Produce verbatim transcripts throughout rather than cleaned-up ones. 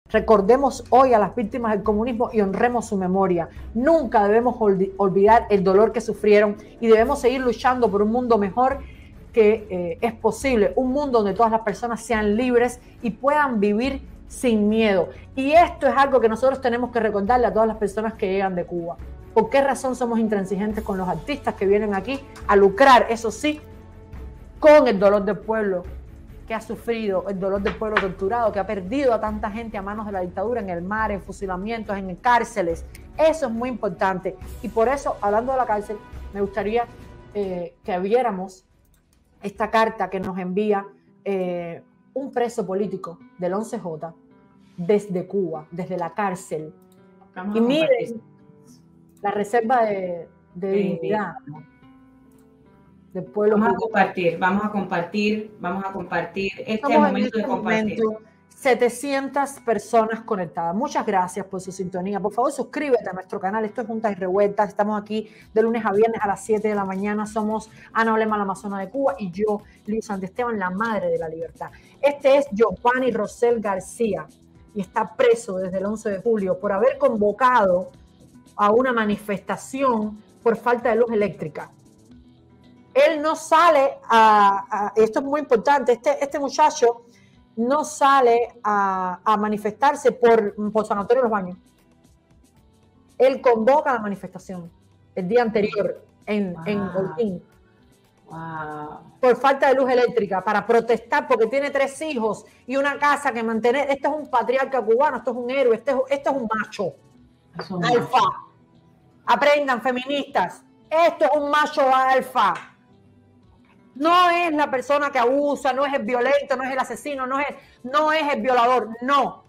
Recordemos hoy a las víctimas del comunismo y honremos su memoria. Nunca debemos olvidar el dolor que sufrieron y debemos seguir luchando por un mundo mejor que eh, es posible. Un mundo donde todas las personas sean libres y puedan vivir sin miedo. Y esto es algo que nosotros tenemos que recordarle a todas las personas que llegan de Cuba. ¿Por qué razón somos intransigentes con los artistas que vienen aquí a lucrar, eso sí, con el dolor del pueblo que ha sufrido, el dolor del pueblo torturado, que ha perdido a tanta gente a manos de la dictadura en el mar, en fusilamientos, en cárceles? Eso es muy importante. Y por eso, hablando de la cárcel, me gustaría eh, que viéramos esta carta que nos envía eh, un preso político del once J desde Cuba, desde la cárcel. Vamos y miren la reserva de, de sí, dignidad del pueblo. Vamos a compartir, vamos a compartir, vamos a compartir este momento de compartir. Momento, setecientas personas conectadas. Muchas gracias por su sintonía. Por favor, suscríbete a nuestro canal. Esto es Juntas y Revueltas. Estamos aquí de lunes a viernes a las siete de la mañana. Somos Ana Olema, la Amazona de Cuba, y yo, Liz Santesteban, la Madre de la Libertad. Este es Giovanni Rosell García y está preso desde el once de julio por haber convocado a una manifestación por falta de luz eléctrica. Él no sale a, a esto es muy importante, este, este muchacho no sale a, a manifestarse por, por San Antonio de los Baños. Él convoca la manifestación el día anterior en, wow. en Holguín. Wow. Por falta de luz eléctrica, para protestar porque tiene tres hijos y una casa que mantener. Este es un patriarca cubano, esto es un héroe, este es, este es un macho. Es un alfa. Macho. Aprendan, feministas. Esto es un macho alfa. No es la persona que abusa, no es el violento, no es el asesino, no es, no es el violador, no.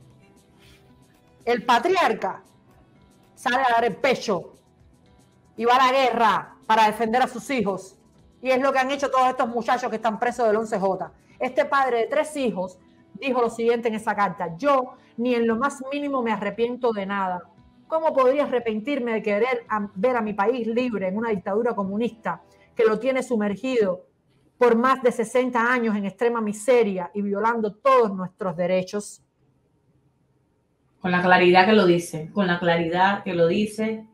El patriarca sale a dar el pecho y va a la guerra para defender a sus hijos. Y es lo que han hecho todos estos muchachos que están presos del once J. Este padre de tres hijos dijo lo siguiente en esa carta: yo ni en lo más mínimo me arrepiento de nada. ¿Cómo podría arrepentirme de querer a, ver a mi país libre en una dictadura comunista que lo tiene sumergido por más de sesenta años en extrema miseria y violando todos nuestros derechos? Con la claridad que lo dice, con la claridad que lo dice.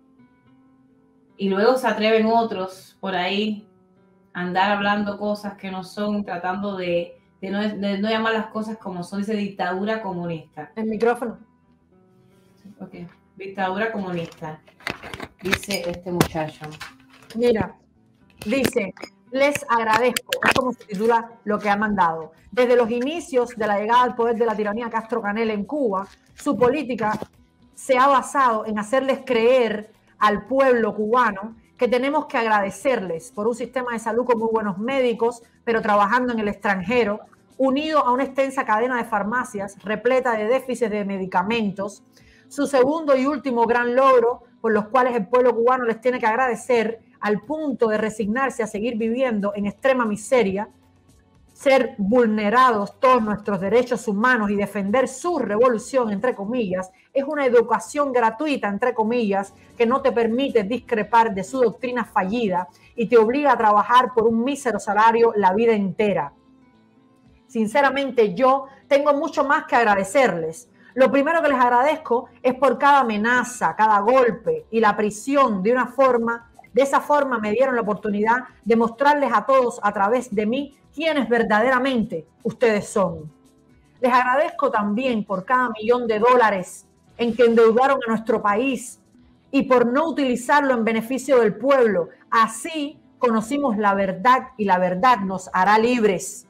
Y luego se atreven otros por ahí a andar hablando cosas que no son, tratando de, de, no, de no llamar las cosas como son. Dice dictadura comunista. El micrófono. Ok, dictadura comunista, dice este muchacho. Mira, dice: les agradezco, es como se titula lo que ha mandado. Desde los inicios de la llegada al poder de la tiranía Castro Canel en Cuba, su política se ha basado en hacerles creer al pueblo cubano que tenemos que agradecerles por un sistema de salud con muy buenos médicos, pero trabajando en el extranjero, unido a una extensa cadena de farmacias repleta de déficits de medicamentos. Su segundo y último gran logro, por los cuales el pueblo cubano les tiene que agradecer, al punto de resignarse a seguir viviendo en extrema miseria, ser vulnerados todos nuestros derechos humanos y defender su revolución, entre comillas, es una educación gratuita, entre comillas, que no te permite discrepar de su doctrina fallida y te obliga a trabajar por un mísero salario la vida entera. Sinceramente, yo tengo mucho más que agradecerles. Lo primero que les agradezco es por cada amenaza, cada golpe y la prisión de una forma, de esa forma me dieron la oportunidad de mostrarles a todos a través de mí quiénes verdaderamente ustedes son. Les agradezco también por cada millón de dólares en que endeudaron a nuestro país y por no utilizarlo en beneficio del pueblo. Así conocimos la verdad y la verdad nos hará libres.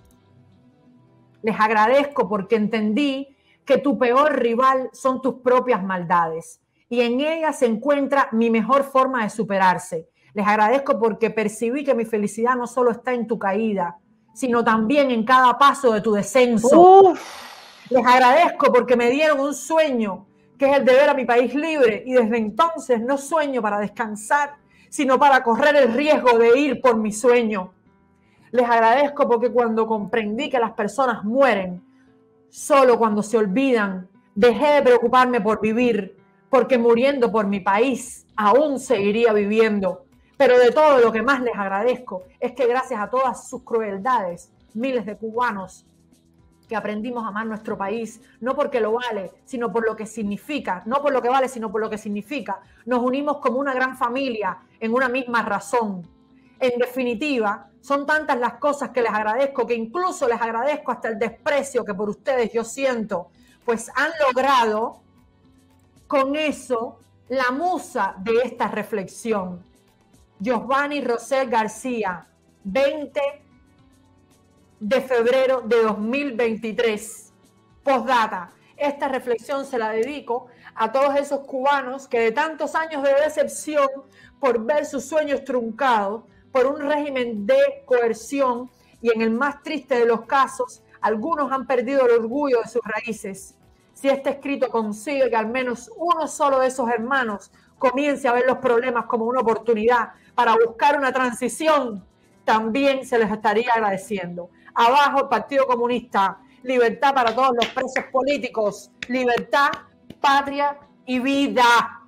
Les agradezco porque entendí que tu peor rival son tus propias maldades y en ellas se encuentra mi mejor forma de superarse. Les agradezco porque percibí que mi felicidad no solo está en tu caída, sino también en cada paso de tu descenso. Uf. Les agradezco porque me dieron un sueño, que es el de ver a mi país libre, y desde entonces no sueño para descansar, sino para correr el riesgo de ir por mi sueño. Les agradezco porque cuando comprendí que las personas mueren solo cuando se olvidan, dejé de preocuparme por vivir, porque muriendo por mi país aún seguiría viviendo. Pero de todo lo que más les agradezco es que gracias a todas sus crueldades, miles de cubanos que aprendimos a amar nuestro país, no porque lo vale, sino por lo que significa, no por lo que vale, sino por lo que significa. Nos unimos como una gran familia en una misma razón. En definitiva, son tantas las cosas que les agradezco, que incluso les agradezco hasta el desprecio que por ustedes yo siento, pues han logrado con eso la musa de esta reflexión. Giovanni Rosel García, veinte de febrero de dos mil veintitrés. Postdata. Esta reflexión se la dedico a todos esos cubanos que de tantos años de decepción por ver sus sueños truncados por un régimen de coerción y en el más triste de los casos, algunos han perdido el orgullo de sus raíces. Si este escrito consigue que al menos uno solo de esos hermanos comience a ver los problemas como una oportunidad para buscar una transición, también se les estaría agradeciendo. Abajo el Partido Comunista, libertad para todos los presos políticos, libertad, patria y vida.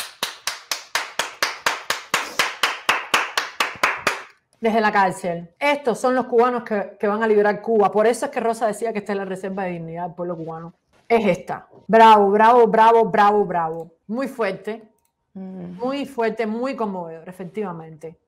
Desde la cárcel. Estos son los cubanos que, que van a liberar Cuba. Por eso es que Rosa decía que esta es la reserva de dignidad del pueblo cubano. Es esta. Bravo, bravo, bravo, bravo, bravo. Muy fuerte. Mm. Muy fuerte, muy conmovedor, efectivamente.